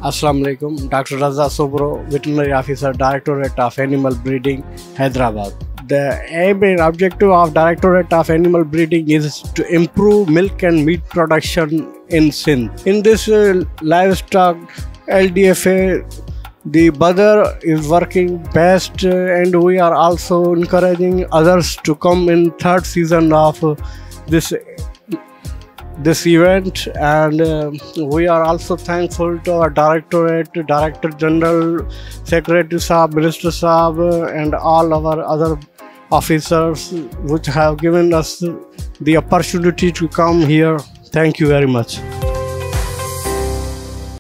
Assalamu alaikum. Dr. Raza Soomro, Veterinary Officer, Directorate of Animal Breeding, Hyderabad. The aim and objective of Directorate of Animal Breeding is to improve milk and meat production in Sindh. In this livestock LDFA, the Badar is working best, and we are also encouraging others to come in third season of this event, and we are also thankful to our directorate, director general, secretary sahab, minister sahab, and all our other officers which have given us the opportunity to come here. Thank you very much.